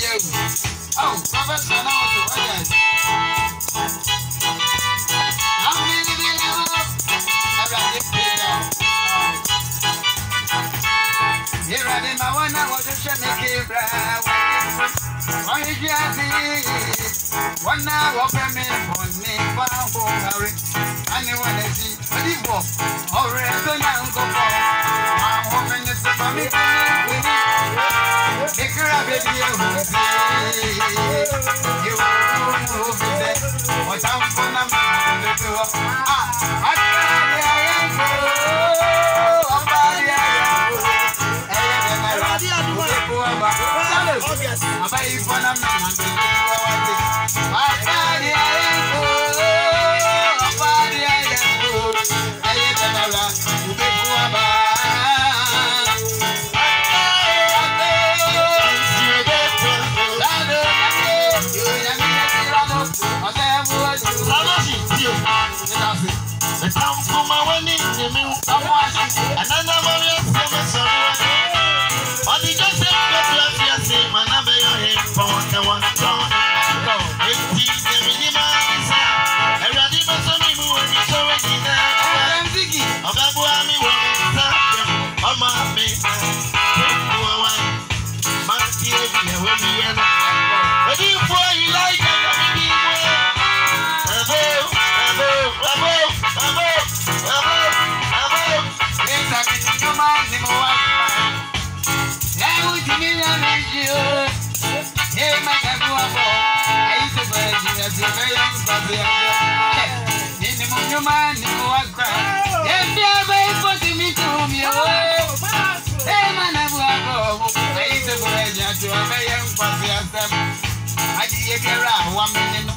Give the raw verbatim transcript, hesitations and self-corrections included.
Oh, Professor, now to what is? I'm really here I am, I want to make it right. Why did you see? One hour for me, for me, for hurry. Anyone I see, but it was already done. I'm going I'm hoping it's a family. Take her a baby, you will see. You will be there. What's up for them? Ah, I am good. I'm body, I am good. I